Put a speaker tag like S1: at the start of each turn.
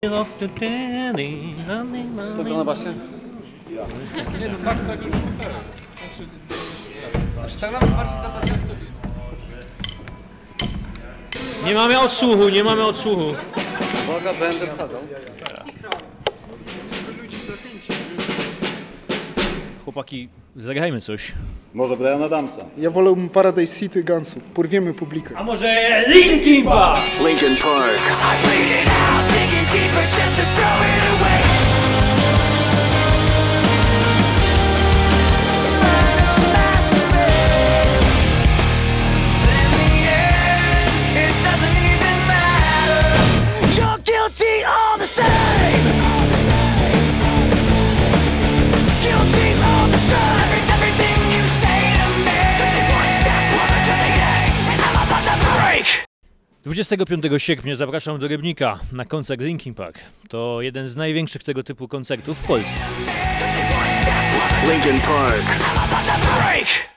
S1: To na basie?
S2: Nie no, tak już super. Znaczy tak nawet bardziej zapadnie studiów.
S3: Nie mamy odsłuchu, nie mamy odsłuchu.
S1: Boga będę wsadzał.
S3: Chłopaki, zagrajmy coś.
S4: Może Briana Adamsa.
S5: Ja wolałbym Paradise City Gunsów. Porwiemy publikę.
S3: A może Linkin Park?
S6: Linkin Park. I bleed it out, digging deeper just to throw it away. Final masquerade. In the end, it doesn't even matter. You're guilty all the same. Guilty all the same. Everything you say to me. Takes me one step closer to the edge, and I'm about to break.
S3: 25 sierpnia zapraszam do Rybnika na koncert Linkin Park. To jeden z największych tego typu koncertów w Polsce.
S6: Linkin Park. I'm about to break.